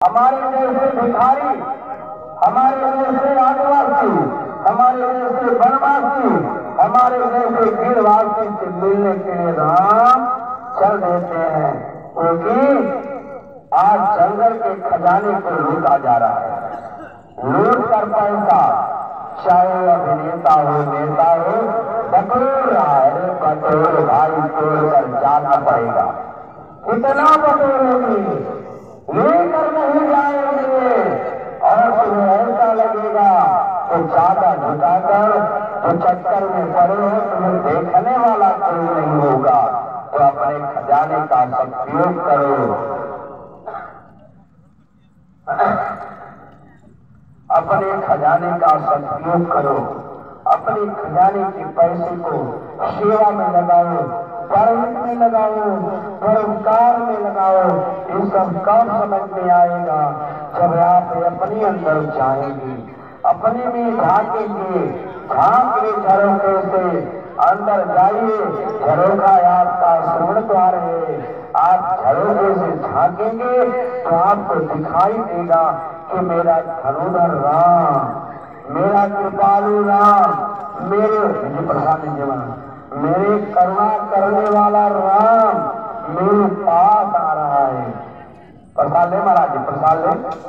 हमारे जैसे भिखारी, हमारे जैसे आदिवासी, हमारे जैसे वनवासी, हमारे जैसे गिरवासी से मिलने के लिए राम चल देते हैं, क्योंकि आज जंगल के खजाने को लूटा जा रहा है। लूट कर पैसा, चाहे अभिनेता हो नेता हो, बटोर रहा है। बटोर भाई, तोड़ कर जाना पड़ेगा। इतना बटोरेंगे, लेकर नहीं जाएंगे, और तुम्हें ऐसा लगेगा तो ज्यादा झुकाकर तो चक्कर में पड़े हो, तुम्हें देखने वाला कोई नहीं होगा। तो अपने खजाने का सदुपयोग करो, अपने खजाने का सदुपयोग करो, अपने खजाने के पैसे को सेवा में लगाओ, परमिट में लगाओ, परोपकार में लगाओ। ये सब कब समझ में आएगा? जब आप अपने अंदर जाएंगे, अपने में झांकेंगे। झांक ले झरोखे से, अंदर जाइए। झरोखा आपका स्वर्ण द्वार है। आप झरोखे से झांकेंगे तो आपको दिखाई देगा कि मेरा धनुधर राम, मेरा कृपालु राम, मेरे प्रसाद जीवन, मेरे करुणा करने वाला राम मेरे पास आ रहा है। प्रसाद ले महाराज जी, प्रसाद ले।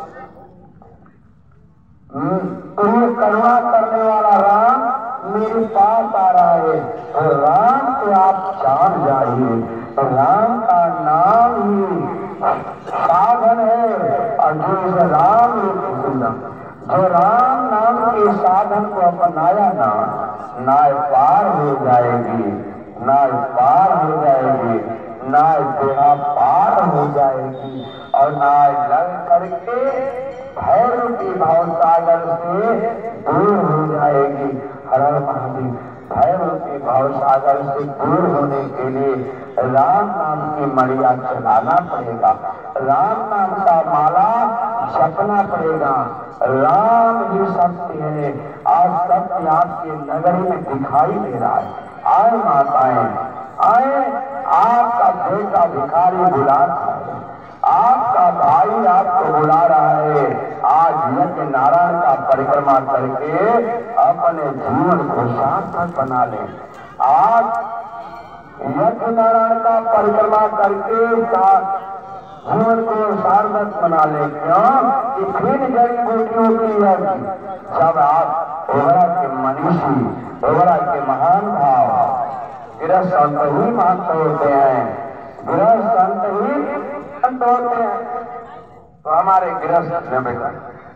तुम्हें करुणा करने वाला राम मेरे पास आ रहा है। तो राम को आप जान जाइए। तो राम का नाम ही साधन है। और जो इस राम जो राम नाम के साधन को अपनाया ना, नाय पार हो जाएगी, नाय पार हो जाएगी, नाय बेड़ा पार हो जाएगी, और नाय लग करके भैरव की भाव सागर से दूर हो जाएगी। हर हर महादेव। भैरव के भाव सागर से दूर होने के लिए राम नाम की मड़िया चलाना पड़ेगा, राम नाम का माला जपना पड़ेगा। राम ही सत्य है। आज सत्य आपके नगरी में दिखाई दे रहा है। आए माताएं, आए। आपका बेटा भिखारी बुला रहा है, आपका भाई आपको बुला रहा है। आज यज्ञ नारायण का परिक्रमा करके अपने जीवन को सार्थक बना ले। आज यज्ञ नारायण का परिक्रमा करके जीवन को सार्थक बना ले। क्यों? कि फिर जड़ी बूटियों की यज्ञ, जब आप ओवरा के मनीषी, ओवरा के महान भाव, गृह संत ही महंत होते हैं, गृह संत ही होते हैं। तो हमारे गृहस्थ ने बेटा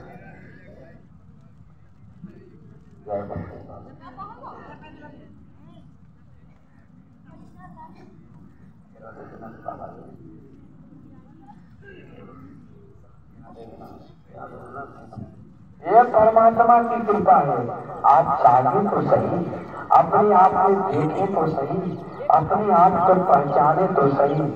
ये परमात्मा की कृपा है। आप चाहे तो सही, अपने आप को देखे तो सही, अपने आप को पहचाने तो सही।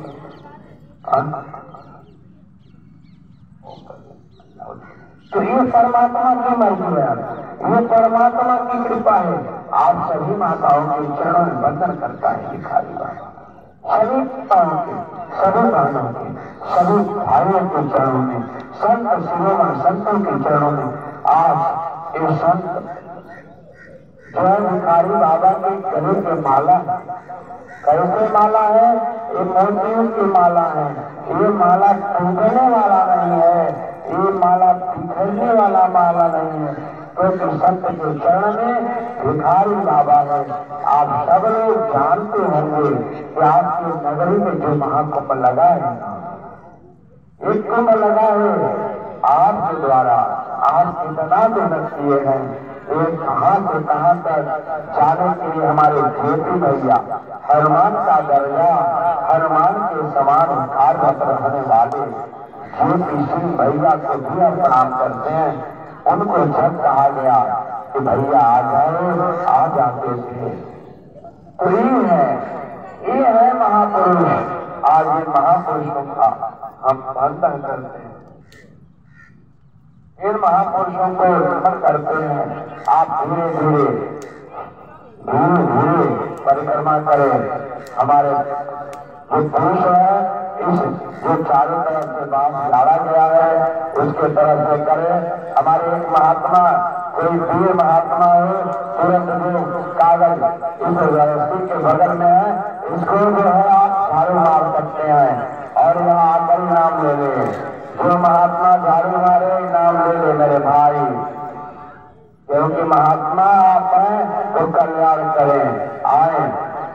तो ये परमात्मा की मर्जी है, ये परमात्मा की कृपा है। आप सभी माताओं के चरणों में वंदन करता है भिखारी बाबा। सभी माताओं के, सभी बहनों के, सभी भाइयों के चरणों में, संत शिरोमणि संतों के चरणों में। आज ये संत जो है भिखारी बाबा के गले के माला, कैसे माला है? ये मोतियों की माला है। ये माला टूटने वाला नहीं है, ये माला बिखरने वाला माला नहीं है, क्योंकि संत के चरण में भिखारी बाबा है। आप सब लोग जानते होंगे कि आपकी नगरी में जो महाकुंभ लगा है, एक कुंभ लगा है आपके द्वारा। आप कितना मेहनत किए हैं, ये कहां से कहां तक जाने के लिए हमारे जेपी भैया हनुमान का दर्जा, हनुमान के समान कार्यरत रहने वाले जेपी सिंह भैया को भी हम प्रणाम करते हैं। उनको जब कहा गया कि भैया आ जाओ, आ जाते थे। तो ये है महापुरुष। आज ये महापुरुषों का हम वंदन करते हैं, इन महापुरुषों को नमन करते हैं। आप धीरे धीरे परिक्रमा करें। हमारे जो पुरुष है, इस जो चारों तरफ से बांस गाड़ा गया है, उसके तरफ से करें। हमारे एक महात्मा, कोई वीर महात्मा हो, तुरंत जो कागज इस रस्सी के बगल में है, इसको जो है आप झाड़ू मार सकते हैं और यहाँ आकर नाम ले ले। जो महात्मा झाड़ू मारे नाम ले ले मेरे भाई, क्योंकि महात्मा आप हैं तो कल्याण करें। आए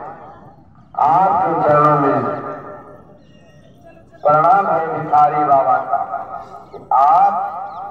आपके चरणों में प्रणाम है भिखारी बाबा का। आप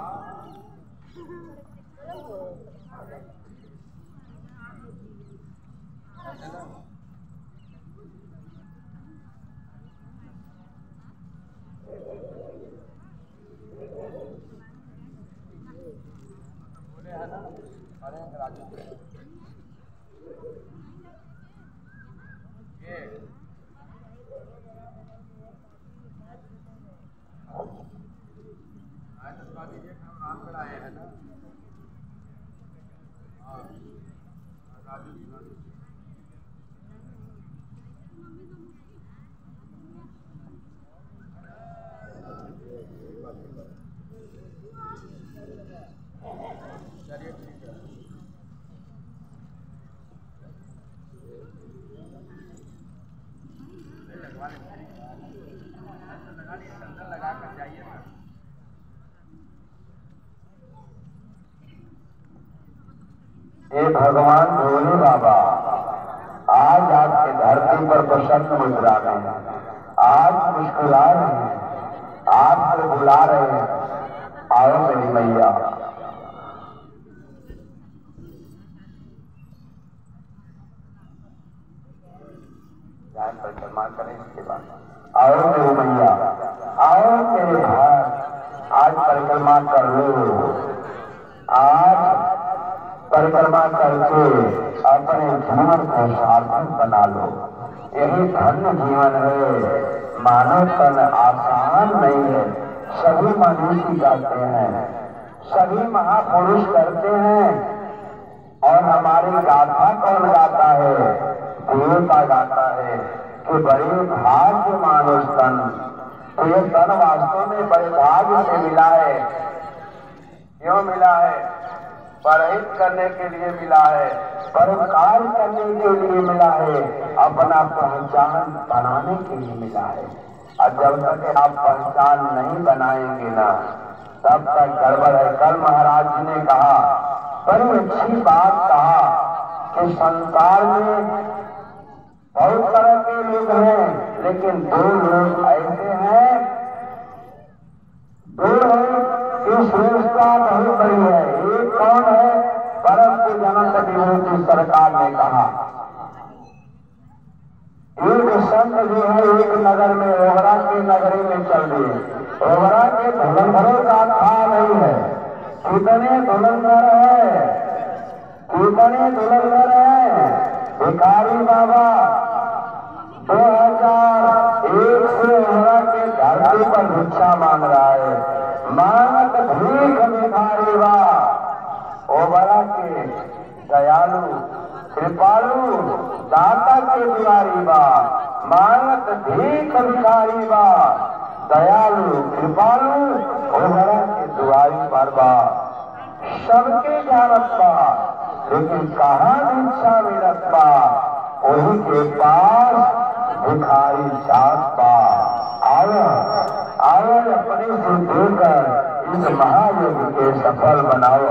ये भगवान भोले बाबा आज आपके धरती पर प्रसन्न मुद्रा में हैं, आज मुस्कुरा रहे हैं, आपको बुला रहे हैं। आओ मेरी मैया। परिक्रमा करें इसके बाद। आओ मेरी मैया, आओ मेरे भाई, आज परिक्रमा कर लो। आज परिक्रमा करके अपने जीवन को सार्थक बना लो। यही धन्य जीवन है। मानव तन आसान नहीं है। सभी मनुष्य गाते हैं, सभी महापुरुष करते हैं, और हमारी गाथा कौन गाता है? देवता गाता है कि बड़े भाग्य मानुष तन। तो ये तन वास्तव में बड़े भाग्य से मिला है। क्यों मिला है? परहित करने के लिए मिला है, परोपकार करने के लिए मिला है, अपना पहचान बनाने के लिए मिला है। और जब तक आप पहचान नहीं बनाएंगे ना, तब तक गड़बड़ है। कल महाराज जी ने कहा, बड़ी अच्छी बात कहा कि संसार में बहुत तरह के लोग हैं, लेकिन दो लोग ऐसे हैं, दो हैं कि श्रेष्ठता बहुत बड़ी है। एक कौन है? परम के जन्म विभूति सरकार ने कहा। एक संत जो है एक नगर में, ओबरा के नगरी में चल दिए। ओबरा के धुलंधरों का था नहीं है। कितने धुलंधर है, कितने धुलंधर है। भिखारी बाबा 2001 से ओबरा के धरती पर भिक्षा मांग रहा है। मांगत भीख भिखारी बा, ओबरा के दयालु कृपालु दाता के दुआरी बा। मांगत भीख भिखारी बा, दयालु कृपालु ओबरा के दुआरी पर बा। सबके जानत बा, लेकिन कहाँ भिक्षा मिलत बा? वही के पास भिखारी जात बा। आओ आओ, अपने से देकर इस महायज्ञ के सफल बनाओ।